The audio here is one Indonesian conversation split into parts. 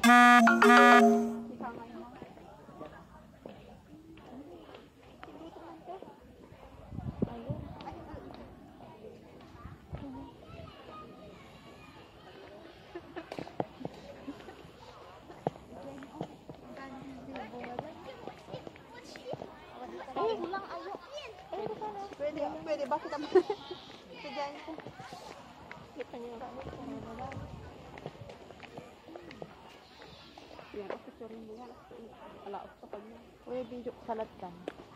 Pulang ayo. Pwede ba kita kerjaan ko? Kita niyo ra. Yan ako turing mo yan. Ala ako pa niya. Uy, video salat kan.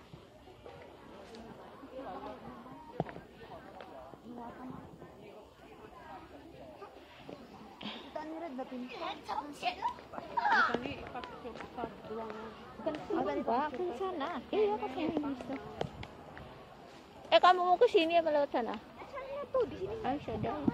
Kita ni red na pinto. Tadi ipapicture sa duwang. Kan ba? Kan sana. Iya ka sa gusto. Kamu mau ke sini apa lewat sana? Sana tuh di sini. Ay, siya daw.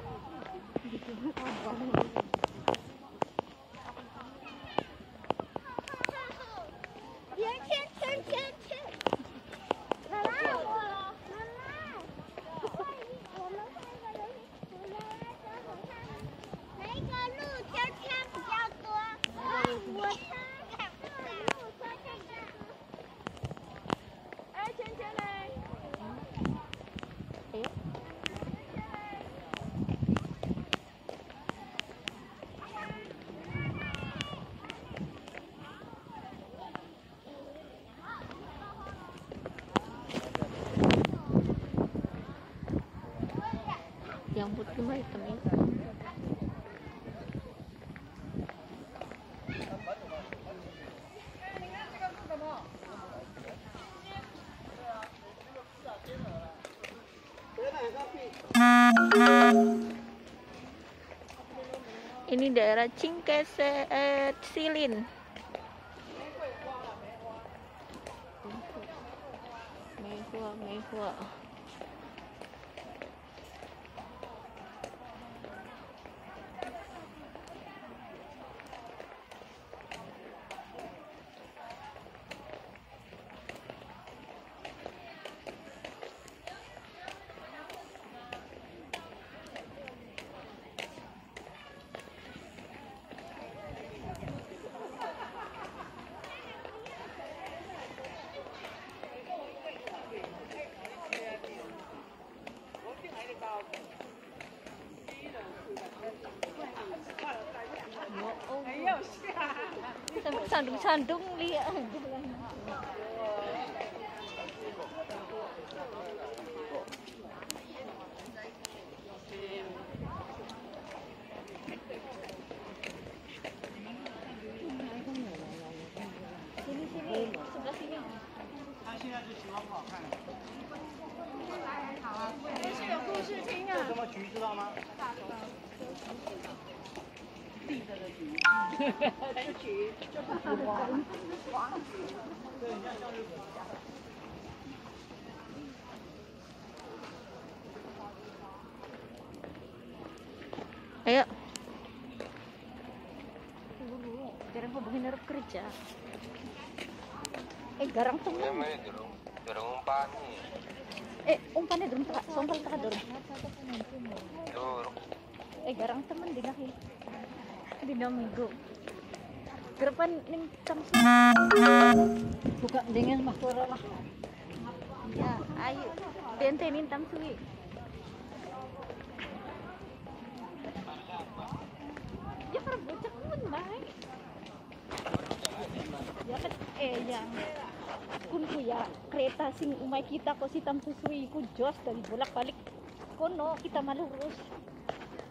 Yang putih mah hitam itu. Ini daerah Silin. Mehua. Sandung lihat. Sini sebelah sini. 他现在就喜欢不好看。 好啊，这是有故事听啊。 这什么菊知道吗？立着的菊。 是菊，就不是黄菊。 对，你像向日葵。 Ayo. Jarang hubungin harap kerja. Garang temen. Dorong umpan nih. Umpannya dorong tak, sompal tak dorong. Dorong. Garang temen di ngahi. Di namgo. Gerapan ning tamsu. Buka dengan makura lah. Ya, ayo. Bentenin tamsui. Ya para bocah pun baik. Ya kan yang kun ya kereta sing umay kita ko si tamsusui ku jos dari bolak-balik kono kita malurus.